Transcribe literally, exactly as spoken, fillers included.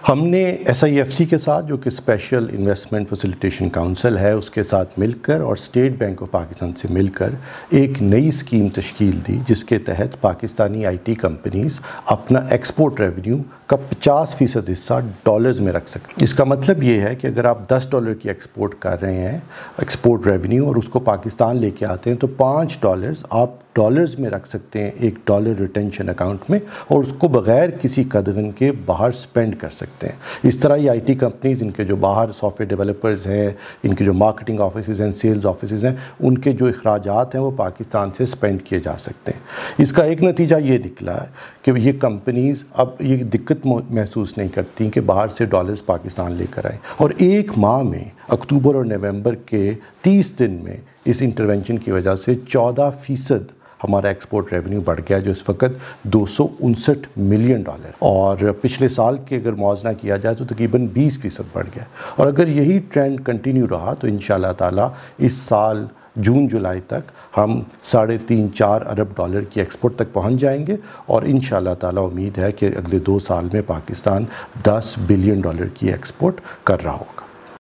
ہم نے S I F C کے ساتھ، جو کہ اسپیشل انویسٹمنٹ فیسیلیٹیشن کونسل ہے، اس کے ساتھ مل کر اور اسٹیٹ بینک آف پاکستان سے مل کر ایک نئی اسکیم تشکیل دی، جس کے تحت پاکستانی آئی ٹی کمپنیز اپنا ایکسپورٹ ریونیو کا پچاس فیصد حصہ ڈالرز میں رکھ سکتے. اس کا مطلب یہ ہے کہ اگر آپ دس ڈالر کی ایکسپورٹ کر رہے ہیں ایکسپورٹ ریونیو اور اس کو پاکستان لے کے آتے ہیں، تو پانچ ڈالرز آپ ڈالرز میں رکھ سکتے ہیں ایک ڈالر ریٹینشن اکاؤنٹ میں، اور اس کو بغیر کسی قدغن کے باہر سپینڈ کر سکتے ہیں. اس طرح یہ آئی ٹی کمپنیز، ان کے جو باہر سافٹ ویئر ڈیولپرز ہیں، ان کے جو مارکیٹنگ آفیسز ہیں، سیلز آفیسز ہیں، ان کے جو اخراجات ہیں وہ پاکستان سے سپینڈ کیے جا سکتے ہیں. اس کا ایک نتیجہ یہ نکلا ہے کہ یہ کمپنیز اب یہ دقت محسوس نہیں کرتی کہ باہر سے ڈالرز پاکستان لے کر آئیں. اور ایک ماہ میں، اکتوبر اور نومبر کے تیس دن میں، اس انٹرونشن کی وجہ سے چودہ فیصد ہمارا ایکسپورٹ ریونیو بڑھ گیا، جو اس وقت دو سو انسٹھ ملین ڈالر، اور پچھلے سال کے اگر موازنہ کیا جائے تو تقریباً بیس فیصد بڑھ گیا. اور اگر یہی ٹرینڈ کنٹینیو رہا تو انشاءاللہ تعالیٰ اس سال جون جولائی تک ہم ساڑھے تین چار ارب ڈالر کی ایکسپورٹ تک پہنچ جائیں گے، اور انشاءاللہ تعالیٰ امید ہے کہ اگلے دو سال میں پاکستان دس بلین ڈالر کی ایکسپورٹ کر رہا ہوگا.